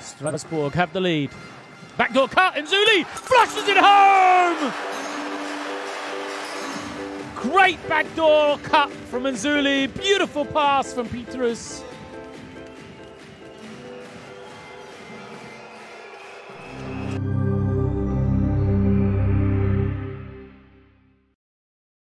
Strasbourg have the lead. Backdoor cut, Nzeulie flushes it home! Great backdoor cut from Nzeulie. Beautiful pass from Petrus.